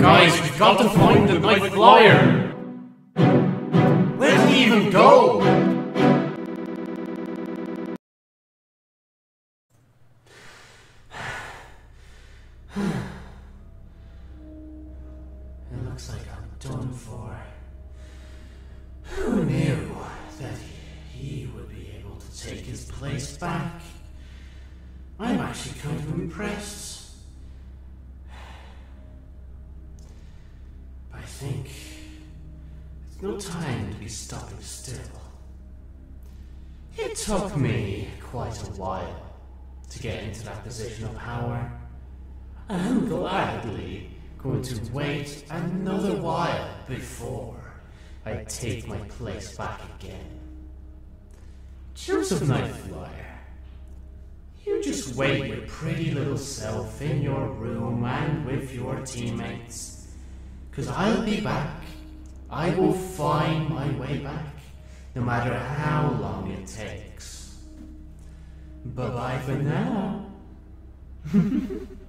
Guys, we've got to find the TheNiteFlyer! Where did he even go? It looks like I'm done for. Who knew that he would be able to take his place back? I'm actually kind of impressed. I think it's no time to be stopping still. It took me quite a while to get into that position of power. I'm gladly going to wait another while before I take my place back again. JosephniteFlyer, you just wait your pretty little self in your room and with your teammates. 'Cause I'll be back. I will find my way back, no matter how long it takes. Bye-bye for now.